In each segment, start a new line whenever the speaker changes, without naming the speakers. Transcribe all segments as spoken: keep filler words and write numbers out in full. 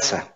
Barraza.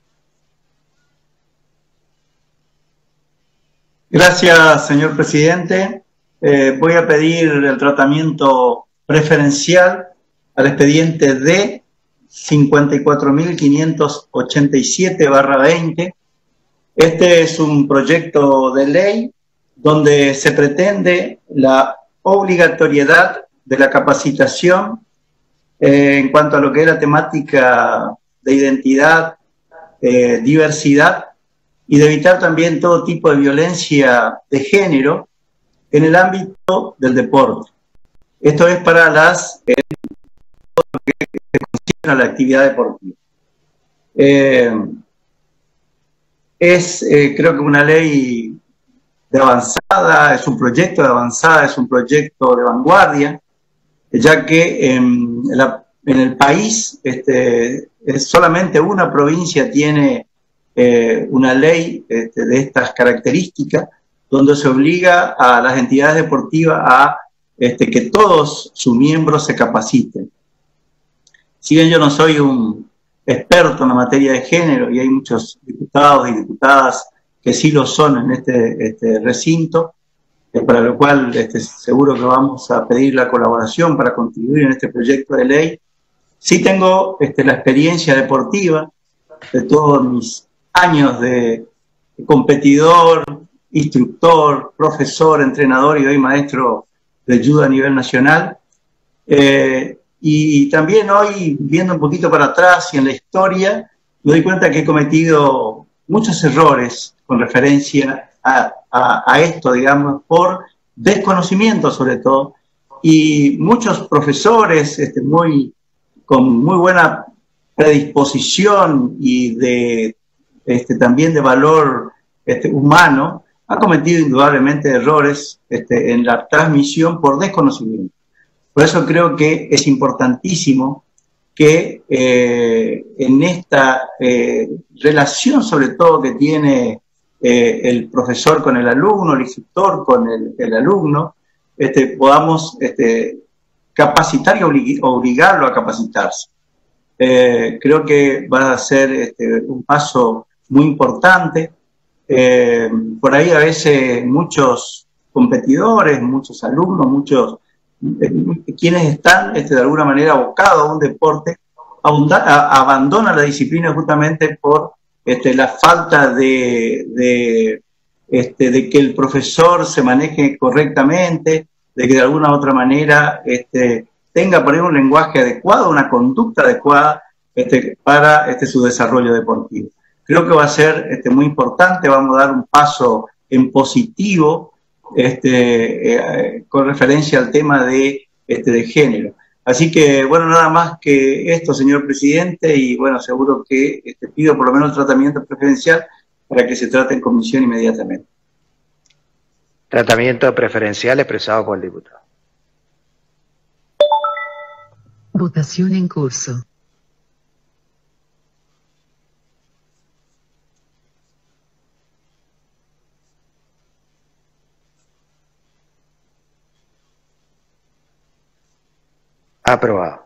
Gracias, señor presidente. Eh, voy a pedir el tratamiento preferencial al expediente D cincuenta y cuatro mil quinientos ochenta y siete barra veinte. Este es un proyecto de ley donde se pretende la obligatoriedad de la capacitación eh, en cuanto a lo que es la temática de identidad, eh, diversidad, y de evitar también todo tipo de violencia de género en el ámbito del deporte. Esto es para las eh, a la actividad deportiva. Eh, es eh, creo que una ley de avanzada, es un proyecto de avanzada, es un proyecto de vanguardia, ya que en, la, en el país este, es solamente una provincia tiene eh, una ley este, de estas características, donde se obliga a las entidades deportivas a este, que todos sus miembros se capaciten. Si bien yo no soy un experto en la materia de género, y hay muchos diputados y diputadas que sí lo son en este, este recinto, eh, para lo cual este, seguro que vamos a pedir la colaboración para contribuir en este proyecto de ley. Sí tengo este, la experiencia deportiva de todos mis años de, de competidor, instructor, profesor, entrenador y hoy maestro de judo a nivel nacional. Eh, y también hoy, viendo un poquito para atrás y en la historia, me doy cuenta que he cometido muchos errores con referencia a, a, a esto, digamos, por desconocimiento sobre todo, y muchos profesores este, muy, con muy buena predisposición y de, este, también de valor este, humano, han cometido indudablemente errores este, en la transmisión por desconocimiento. Por eso creo que es importantísimo que eh, en esta eh, relación, sobre todo, que tiene eh, el profesor con el alumno, el instructor con el, el alumno, este, podamos este, capacitar y oblig obligarlo a capacitarse. Eh, creo que va a ser este, un paso muy importante. Eh, por ahí a veces muchos competidores, muchos alumnos, muchos quienes están este, de alguna manera abocados a un deporte, a, abandonan la disciplina justamente por este, la falta de, de, este, de que el profesor se maneje correctamente, de que de alguna u otra manera este, tenga por ahí un lenguaje adecuado, una conducta adecuada este, para este, su desarrollo deportivo. Creo que va a ser este, muy importante, vamos a dar un paso en positivo Este, eh, con referencia al tema de, este, de género. Así que, bueno, nada más que esto, señor presidente, y bueno, seguro que este, pido por lo menos el tratamiento preferencial para que se trate en comisión inmediatamente.
Tratamiento preferencial expresado por el diputado.
Votación en curso.
Aprobado.